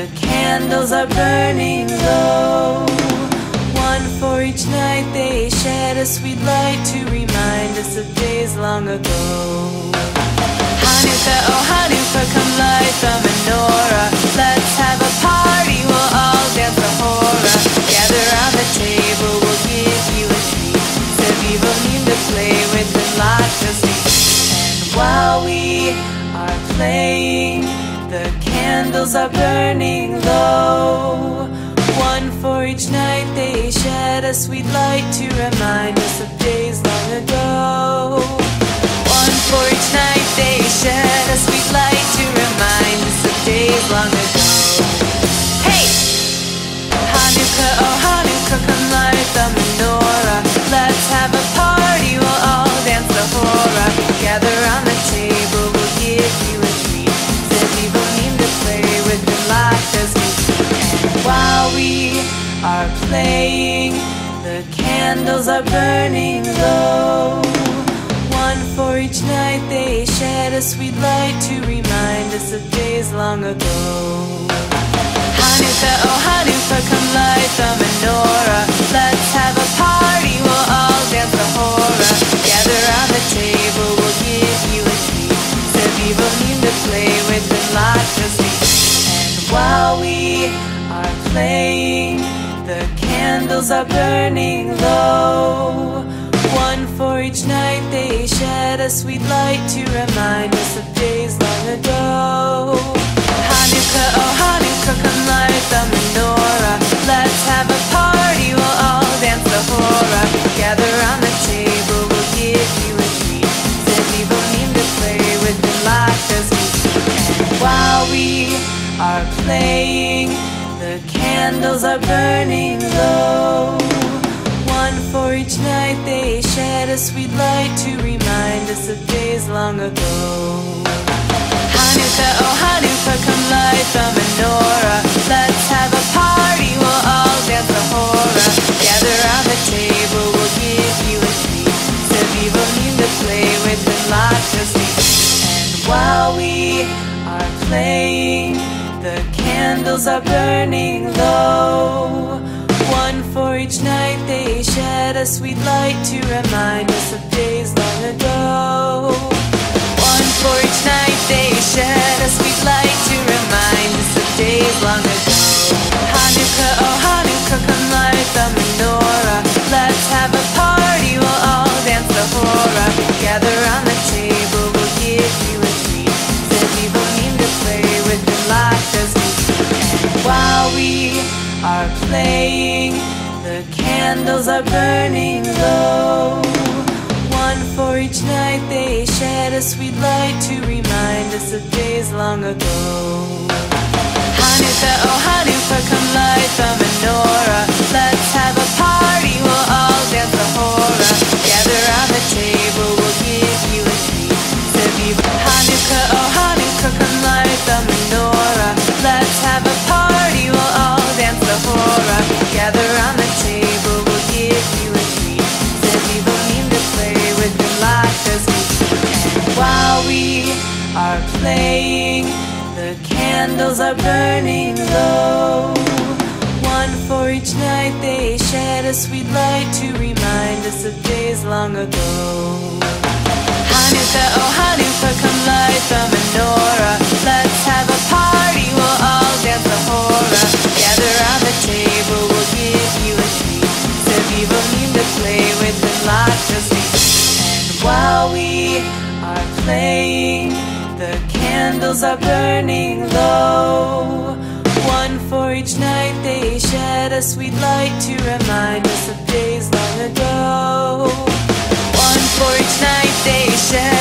The candles are burning low. One for each night they shed a sweet light to remind us of days long ago. Hanukkah, oh Hanukkah, come light the menorah. Let's have a party, we'll all dance the hora. Gather round the table, we'll give you a treat. Sevivonim to play with and lots of sweets. And while we are playing, the candles are burning low. One for each night they shed a sweet light to remind us of days long ago. One for each night they shed a sweet light to remind us of days long ago. Hey! Hanukkah, oh Hanukkah, come light the menorah. Let's have a party, we'll all dance the hora. Gather round the table, we'll give you a treat. Sevivonim to play with and lots of sweets. And while we are playing, the candles are burning low. One for each night they shed a sweet light to remind us of days long ago. Hanukkah, oh Hanukkah, come light the menorah. Let's have a party, we'll all dance the hora. Gather round the table, we'll give you a treat. Sevivonim to play with and lots of sweets. And while we are playing, the candles are burning low. One for each night they shed a sweet light to remind us of days long ago. Hanukkah, oh Hanukkah, come light the menorah. Let's have a party, we'll all dance the hora. Gather round the table, we'll give you a treat. Sevivonim to play with and lots of sweets. And while we are playing, the candles are burning low. One for each night they shed a sweet light to remind us of days long ago. Hanukkah, oh Hanukkah, come light the menorah. Let's have a party, we'll all dance the hora. Gather round the table, we'll give you a treat. Sevivonim to play with and lots of sweets. And while we are playing, the candles are burning low. One for each night they shed a sweet light to remind us of days long ago. One for each night they shed a sweet light to remind us of days long ago. Hanukkah, oh Hanukkah, come light the menorah. Let's have a party, we'll all dance the hora. Gather round the table, we'll give you a treat. Sevivonim to play with and lots of sweets. And while we are playing, the candles are burning low. One for each night they shed a sweet light to remind us of days long ago. Hanukkah, oh Hanukkah, come light the menorah. Let's have a party, we'll all dance the hora. Gather round the table, we'll give you a treat. Hanukkah, oh Hanukkah, come light the menorah. Let's have a party, we'll all dance the hora. Gather round the table, we'll give you a treat. Sevivonim to play with and lots of sweets. And while we are playing, the candles are burning low. One for each night they shed a sweet light to remind us of days long ago. Hanukkah, oh Hanukkah, come light the menorah. Let's have a party, we'll all dance the hora. Gather round the table, we'll give you a treat. Sevivonim to play with and lots of sweets. And while we are playing, the candles are burning low. One for each night they shed a sweet light to remind us of days long ago. One for each night they shed